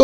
तो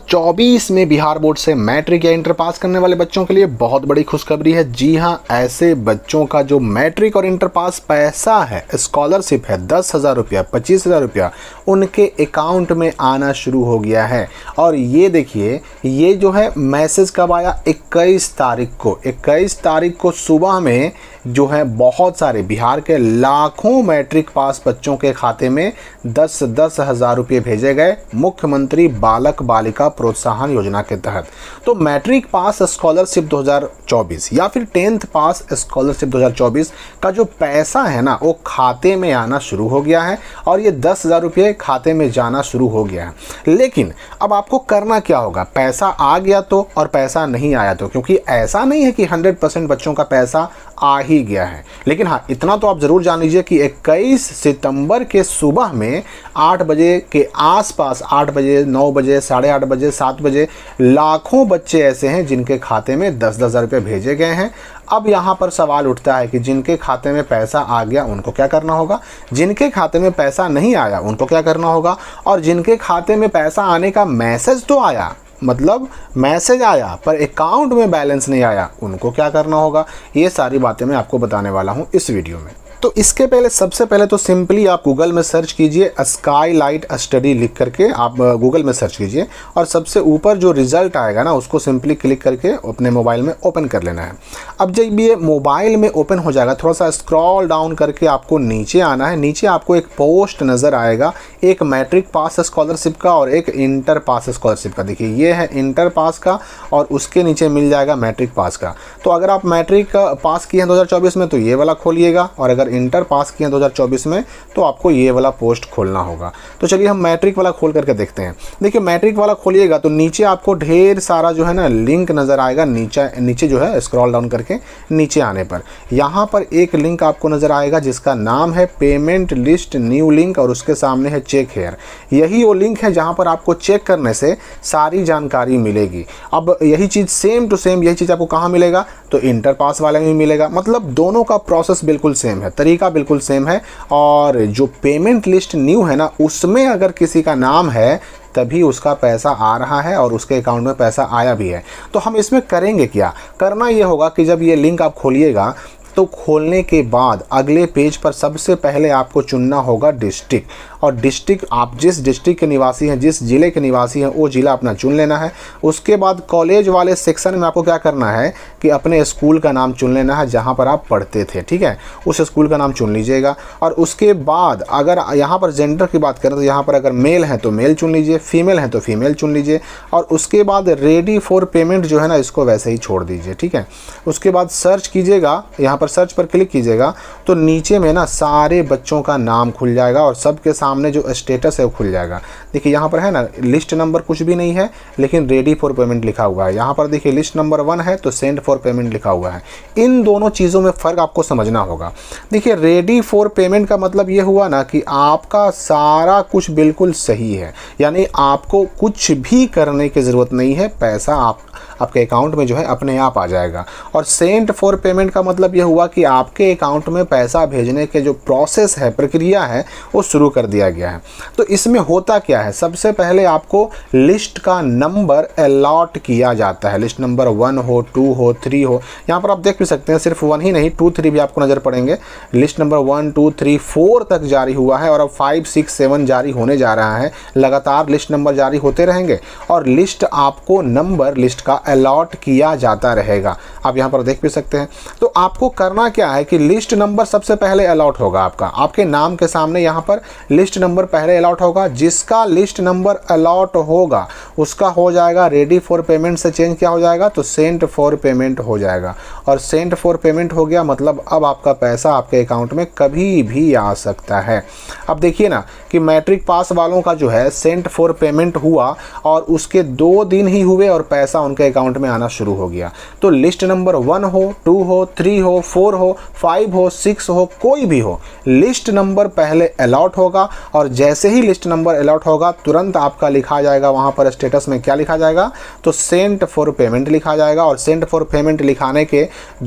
2024 में बिहार बोर्ड से मैट्रिक या इंटर पास करने वाले बच्चों के लिए बहुत बड़ी खुशखबरी है। जी हाँ, ऐसे बच्चों का जो मैट्रिक और इंटर पास पैसा है, स्कॉलरशिप है, 10,000 रुपया, 25,000 रुपया उनके अकाउंट में आना शुरू हो गया है। और ये देखिए, ये जो है मैसेज कब आया? 21 तारीख को। 21 तारीख को सुबह में जो है बहुत सारे बिहार के लाखों मैट्रिक पास बच्चों के खाते में 10-10 हज़ार रुपये भेजे गए मुख्यमंत्री बालक बालिका प्रोत्साहन योजना के तहत। तो मैट्रिक पास स्कॉलरशिप 2024 या फिर 10th पास स्कॉलरशिप 2024 का जो पैसा है ना, वो खाते में आना शुरू हो गया है और ये 10,000 रुपये खाते में जाना शुरू हो गया है। लेकिन अब आपको करना क्या होगा? पैसा आ गया तो और पैसा नहीं आया तो, क्योंकि ऐसा नहीं है कि 100% बच्चों का पैसा आ ही गया है। लेकिन हाँ, इतना तो आप ज़रूर जान लीजिए कि 21 सितंबर के सुबह में 8 बजे के आसपास, 8 बजे, 9 बजे, 8:30 बजे, 7 बजे लाखों बच्चे ऐसे हैं जिनके खाते में 10-10 हज़ार रुपये भेजे गए हैं। अब यहाँ पर सवाल उठता है कि जिनके खाते में पैसा आ गया उनको क्या करना होगा, जिनके खाते में पैसा नहीं आया उनको क्या करना होगा, और जिनके खाते में पैसा आने का मैसेज तो आया, मतलब मैसेज आया पर अकाउंट में बैलेंस नहीं आया, उनको क्या करना होगा। ये सारी बातें मैं आपको बताने वाला हूँ इस वीडियो में। तो इसके पहले सबसे पहले तो सिंपली आप गूगल में सर्च कीजिए स्काईलाइट स्टडी लिख करके आप गूगल में सर्च कीजिए और सबसे ऊपर जो रिजल्ट आएगा ना, उसको सिंपली क्लिक करके अपने मोबाइल में ओपन कर लेना है। अब जब ये मोबाइल में ओपन हो जाएगा, थोड़ा सा स्क्रॉल डाउन करके आपको नीचे आना है। नीचे आपको एक पोस्ट नज़र आएगा, एक मैट्रिक पास स्कॉलरशिप का और एक इंटर पास स्कॉलरशिप का। देखिए, ये है इंटर पास का और उसके नीचे मिल जाएगा मैट्रिक पास का। तो अगर आप मैट्रिक पास किए हैं 2024 में तो ये वाला खोलिएगा, और अगर इंटर पास किए 2024 में तो आपको ये वाला पोस्ट खोलना होगा। तो चलिए हम मैट्रिक वाला खोल करके देखते हैं। देखिए, मैट्रिक वाला खोलिएगा तो नीचे आपको ढेर सारा जो है ना लिंक नज़र आएगा। नीचे जो है स्क्रॉल डाउन करके नीचे आने पर यहाँ पर एक लिंक आपको नज़र आएगा जिसका नाम है पेमेंट लिस्ट न्यू लिंक और उसके सामने है चेक हेयर। यही वो लिंक है जहाँ पर आपको चेक करने से सारी जानकारी मिलेगी। अब यही चीज़ सेम टू सेम यही चीज़ आपको कहाँ मिलेगा? तो इंटर पास वाले में मिलेगा। मतलब दोनों का प्रोसेस बिल्कुल सेम है, तरीका बिल्कुल सेम है। और जो पेमेंट लिस्ट न्यू है ना, उसमें अगर किसी का नाम है तभी उसका पैसा आ रहा है और उसके अकाउंट में पैसा आया भी है। तो हम इसमें करेंगे क्या? करना ये होगा कि जब ये लिंक आप खोलिएगा तो खोलने के बाद अगले पेज पर सबसे पहले आपको चुनना होगा डिस्ट्रिक्ट। और डिस्ट्रिक्ट, आप जिस डिस्ट्रिक्ट के निवासी हैं, जिस ज़िले के निवासी हैं, वो ज़िला अपना चुन लेना है। उसके बाद कॉलेज वाले सेक्शन में आपको क्या करना है कि अपने स्कूल का नाम चुन लेना है जहाँ पर आप पढ़ते थे, ठीक है, उस स्कूल का नाम चुन लीजिएगा। और उसके बाद अगर यहाँ पर जेंडर की बात करें तो यहाँ पर अगर मेल है तो मेल चुन लीजिए, फीमेल है तो फीमेल चुन लीजिए। और उसके बाद रेडी फॉर पेमेंट जो है ना, इसको वैसे ही छोड़ दीजिए, ठीक है। उसके बाद सर्च कीजिएगा, यहाँ पर सर्च पर क्लिक कीजिएगा तो नीचे में ना सारे बच्चों का नाम खुल जाएगा और सबके सामने जो स्टेटस है वो खुल जाएगा। देखिए, यहाँ पर है ना लिस्ट नंबर कुछ भी नहीं है, लेकिन रेडी फॉर पेमेंट लिखा हुआ है। यहाँ पर देखिए लिस्ट नंबर 1 है तो सेंड फॉर पेमेंट लिखा हुआ है। इन दोनों चीज़ों में फ़र्क आपको समझना होगा। देखिए, रेडी फॉर पेमेंट का मतलब ये हुआ ना कि आपका सारा कुछ बिल्कुल सही है, यानी आपको कुछ भी करने की ज़रूरत नहीं है, पैसा आपके अकाउंट में जो है अपने आप आ जाएगा। और सेंड फॉर पेमेंट का मतलब यह हुआ कि आपके अकाउंट में पैसा भेजने के जो प्रोसेस है, प्रक्रिया है, वो शुरू कर दिया गया है। तो इसमें होता क्या है? सबसे पहले आपको लिस्ट का नंबर अलॉट किया जाता है। लिस्ट नंबर 1 हो, 2 हो, 3 हो। यहाँ पर आप देख भी सकते हैं, सिर्फ 1 ही नहीं, 2, 3 भी आपको नज़र पड़ेंगे। लिस्ट नंबर 1, 2, 3, 4 तक जारी हुआ है और अब 5, 6, 7 जारी होने जा रहा है। लगातार लिस्ट नंबर जारी होते रहेंगे और लिस्ट आपको नंबर लिस्ट का अलॉट किया जाता रहेगा। आप यहाँ पर देख भी सकते हैं। तो आपको करना क्या है कि लिस्ट नंबर सबसे पहले अलॉट होगा आपका, आपके नाम के सामने यहाँ पर लिस्ट नंबर पहले अलॉट होगा। जिसका लिस्ट नंबर अलॉट होगा उसका हो जाएगा रेडी फॉर पेमेंट से चेंज क्या हो जाएगा? तो सेंड फॉर पेमेंट हो जाएगा। और सेंड फॉर पेमेंट हो गया मतलब अब आपका पैसा आपके अकाउंट में कभी भी आ सकता है। अब देखिए ना कि मैट्रिक पास वालों का जो है सेंड फॉर पेमेंट हुआ और उसके 2 दिन ही हुए और पैसा उनके अकाउंट में आना शुरू हो गया। तो लिस्ट नंबर 1 हो, 2 हो, 3 हो, 4 हो, 5 हो, 6 हो, कोई भी हो, लिस्ट नंबर पहले अलॉट होगा और जैसे ही लिस्ट नंबर अलॉट होगा तुरंत आपका लिखा जाएगा वहाँ पर स्टेटस में क्या लिखा जाएगा? तो सेंड फॉर पेमेंट लिखा जाएगा। और सेंड फॉर पेमेंट लिखाने के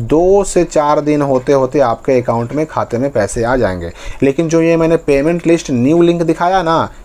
2 से 4 दिन होते होते आपके अकाउंट में, खाते में पैसे आ जाएंगे। लेकिन जो ये मैंने पेमेंट लिस्ट न्यू लिंक दिखाया ना,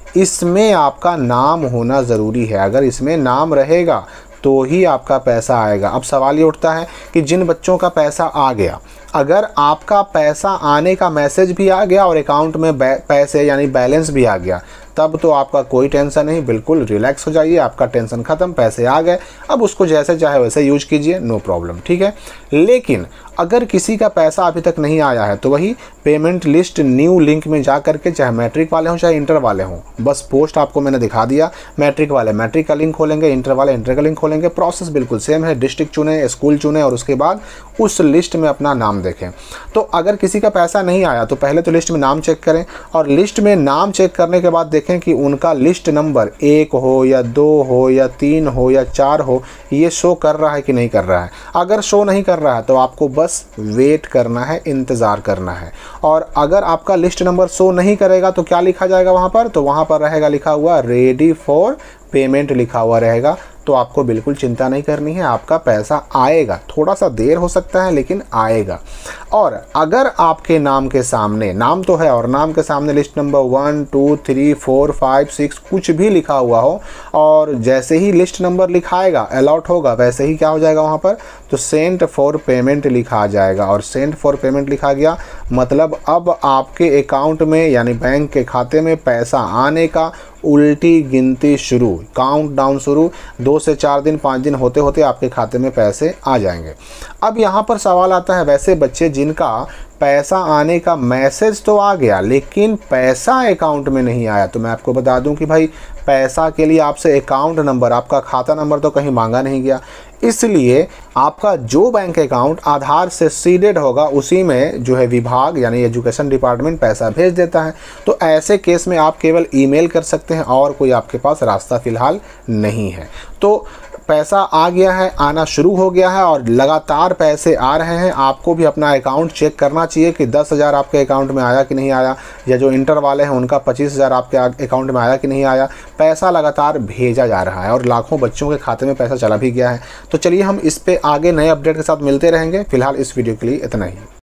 इसमें आपका नाम होना ज़रूरी है। अगर इसमें नाम रहेगा तो ही आपका पैसा आएगा। अब सवाल ये उठता है कि जिन बच्चों का पैसा आ गया, अगर आपका पैसा आने का मैसेज भी आ गया और अकाउंट में पैसे यानी बैलेंस भी आ गया, तब तो आपका कोई टेंशन नहीं, बिल्कुल रिलैक्स हो जाइए, आपका टेंशन ख़त्म, पैसे आ गए, अब उसको जैसे चाहे वैसे यूज कीजिए, नो प्रॉब्लम, ठीक है। लेकिन अगर किसी का पैसा अभी तक नहीं आया है तो वही पेमेंट लिस्ट न्यू लिंक में जा करके, चाहे मैट्रिक वाले हों चाहे इंटर वाले हों, बस पोस्ट आपको मैंने दिखा दिया, मैट्रिक वाले मैट्रिक का लिंक खोलेंगे, इंटर वाले इंटर का लिंक खोलेंगे, प्रोसेस बिल्कुल सेम है। डिस्ट्रिक्ट चुने, स्कूल चुने और उसके बाद उस लिस्ट में अपना नाम देखें। तो अगर किसी का पैसा नहीं आया तो पहले तो लिस्ट में नाम चेक करें, और लिस्ट में नाम चेक करने के बाद देखें कि उनका लिस्ट नंबर 1 हो या 2 हो या 3 हो या 4 हो, ये शो कर रहा है कि नहीं कर रहा है। अगर शो नहीं कर रहा है तो आपको बस वेट करना है, इंतज़ार करना है। और अगर आपका लिस्ट नंबर शो नहीं करेगा तो क्या लिखा जाएगा वहाँ पर, तो वहाँ पर रहेगा लिखा हुआ रेडी फॉर पेमेंट लिखा हुआ रहेगा। तो आपको बिल्कुल चिंता नहीं करनी है, आपका पैसा आएगा, थोड़ा सा देर हो सकता है लेकिन आएगा। और अगर आपके नाम के सामने, नाम तो है और नाम के सामने लिस्ट नंबर 1 2 3 4 5 6 कुछ भी लिखा हुआ हो, और जैसे ही लिस्ट नंबर लिखाएगा, अलॉट होगा, वैसे ही क्या हो जाएगा वहाँ पर, तो सेंट फॉर पेमेंट लिखा आ जाएगा। और सेंट फॉर पेमेंट लिखा गया मतलब अब आपके अकाउंट में यानी बैंक के खाते में पैसा आने का उल्टी गिनती शुरू, काउंट डाउन शुरू। 2 से 4 दिन 5 दिन होते होते आपके खाते में पैसे आ जाएंगे। अब यहाँ पर सवाल आता है, वैसे बच्चे जिनका पैसा आने का मैसेज तो आ गया लेकिन पैसा अकाउंट में नहीं आया, तो मैं आपको बता दूं कि भाई पैसा के लिए आपसे अकाउंट नंबर, आपका खाता नंबर तो कहीं मांगा नहीं गया, इसलिए आपका जो बैंक अकाउंट आधार से सीडेड होगा उसी में जो है विभाग यानी एजुकेशन डिपार्टमेंट पैसा भेज देता है। तो ऐसे केस में आप केवल ईमेल कर सकते हैं और कोई आपके पास रास्ता फ़िलहाल नहीं है। तो पैसा आ गया है, आना शुरू हो गया है और लगातार पैसे आ रहे हैं। आपको भी अपना अकाउंट चेक करना चाहिए कि 10,000 आपके अकाउंट में आया कि नहीं आया, या जो इंटर वाले हैं उनका 25,000 आपके अकाउंट में आया कि नहीं आया। पैसा लगातार भेजा जा रहा है और लाखों बच्चों के खाते में पैसा चला भी गया है। तो चलिए हम इस पे आगे नए अपडेट के साथ मिलते रहेंगे। फिलहाल इस वीडियो के लिए इतना ही।